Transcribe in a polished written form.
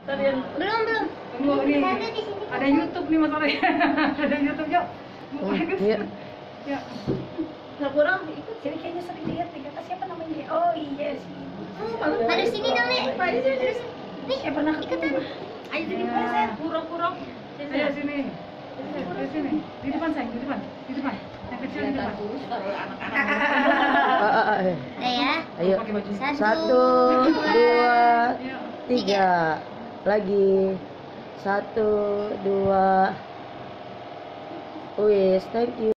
Belum. Tunggu nih. Ada YouTube nih Mas Arya. Ada YouTube yuk. Iya. Ya. Nggak kurang ikut. Jadi kayaknya sering lihat nih kata siapa namanya dia? Oh iya sih. Ada sini dong, Nek. Nih, Saya pernah ikutan. ketemu. Ayo di depan saya. Kurang. Ayo sini. Di sini. Di depan sayang, di depan. Di depan. Yang kecil di depan. Ya. Ayo. Pakai baju. 1, 2, Ayo. 3. Lagi. 1, 2. Wis, thank you.